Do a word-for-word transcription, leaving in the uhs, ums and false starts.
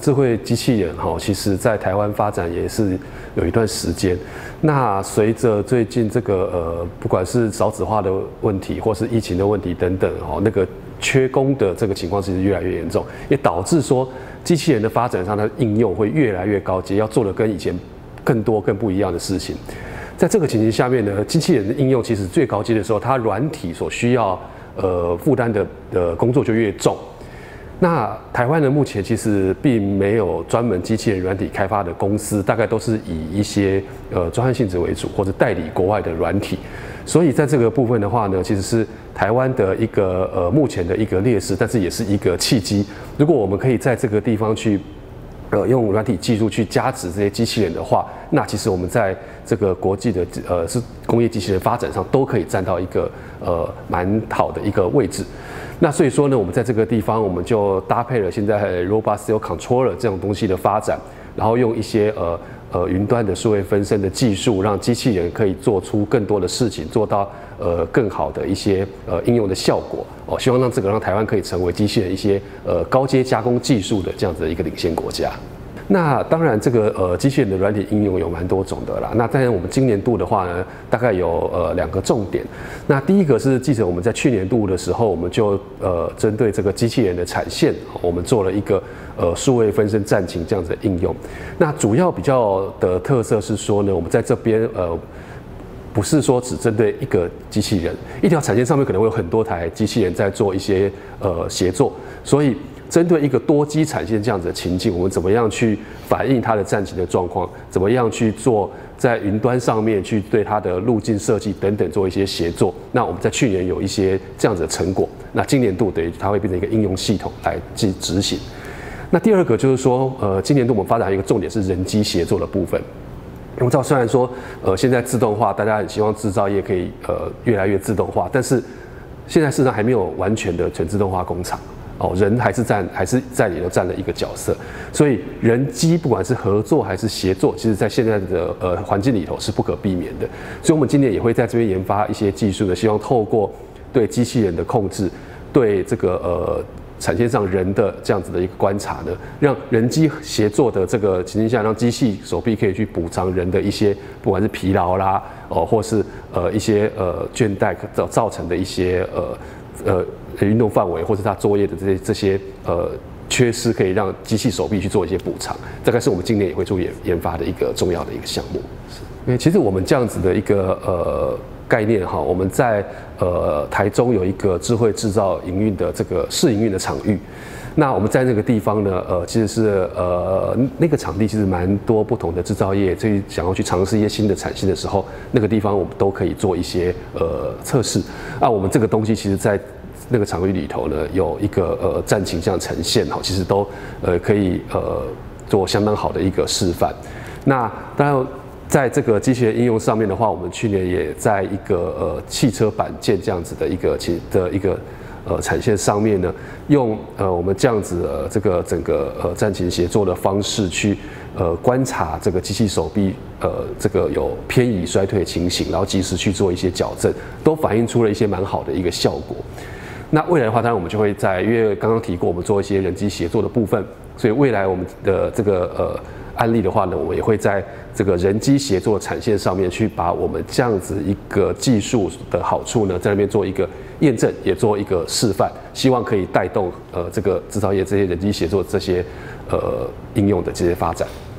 智慧机器人哈，其实在台湾发展也是有一段时间。那随着最近这个呃，不管是少子化的问题，或是疫情的问题等等哦，那个缺工的这个情况其实越来越严重，也导致说机器人的发展上的应用会越来越高阶，要做的跟以前更多更不一样的事情。在这个情形下面呢，机器人的应用其实最高阶的时候，它软体所需要呃负担的的工作就越重。那台湾呢，目前其实并没有专门机器人软体开发的公司，大概都是以一些呃专案性质为主，或者代理国外的软体。所以在这个部分的话呢，其实是台湾的一个呃目前的一个劣势，但是也是一个契机。如果我们可以在这个地方去呃用软体技术去加持这些机器人的话，那其实我们在这个国际的呃是工业机器人发展上都可以占到一个呃蛮好的一个位置。那所以说呢，我们在这个地方我们就搭配了现在 Robot Cell Controller 这种东西的发展，然后用一些呃呃云端的数位分身的技术，让机器人可以做出更多的事情，做到呃更好的一些呃应用的效果哦。希望让这个让台湾可以成为机器人一些呃高阶加工技术的这样子的一个领先国家。那当然，这个呃机器人的软体应用有蛮多种的啦。那当然，我们今年度的话呢，大概有呃两个重点。那第一个是，记者我们在去年度的时候，我们就呃针对这个机器人的产线，我们做了一个呃数位分身战情这样子的应用。那主要比较的特色是说呢，我们在这边呃。不是说只针对一个机器人，一条产线上面可能会有很多台机器人在做一些呃协作，所以针对一个多机产线这样子的情境，我们怎么样去反映它的战情的状况，怎么样去做在云端上面去对它的路径设计等等做一些协作。那我们在去年有一些这样子的成果，那今年度等于它会变成一个应用系统来去执行。那第二个就是说，呃，今年度我们发展一个重点是人机协作的部分。我们知道，虽然说，呃，现在自动化，大家很希望制造业可以呃越来越自动化，但是现在事实上还没有完全的全自动化工厂哦，人还是占还是在里头占了一个角色，所以人机不管是合作还是协作，其实在现在的呃环境里头是不可避免的。所以我们今年也会在这边研发一些技术呢，希望透过对机器人的控制，对这个呃。产线上人的这样子的一个观察呢，让人机协作的这个情境下，让机器手臂可以去补偿人的一些不管是疲劳啦，哦，或是呃一些呃倦怠造造成的一些呃呃运动范围，或是他作业的这些这些呃缺失，可以让机器手臂去做一些补偿。大概是我们今年也会做研研发的一个重要的一个项目。因为其实我们这样子的一个呃。概念哈，我们在呃台中有一个智慧制造营运的这个试营运的场域，那我们在那个地方呢，呃其实是呃那个场地其实蛮多不同的制造业，所以想要去尝试一些新的产线的时候，那个地方我们都可以做一些呃测试。那我们这个东西其实在那个场域里头呢，有一个呃战情这样呈现哈，其实都呃可以呃做相当好的一个示范。那当然。在这个机器人应用上面的话，我们去年也在一个呃汽车板件这样子的一个其的一个呃产线上面呢，用呃我们这样子呃这个整个呃战情协作的方式去呃观察这个机器手臂呃这个有偏移衰退的情形，然后及时去做一些矫正，都反映出了一些蛮好的一个效果。那未来的话，当然我们就会在，因为刚刚提过我们做一些人机协作的部分，所以未来我们的这个呃。案例的话呢，我们也会在这个人机协作产线上面去把我们这样子一个技术的好处呢，在那边做一个验证，也做一个示范，希望可以带动呃这个制造业这些人机协作这些呃应用的这些发展。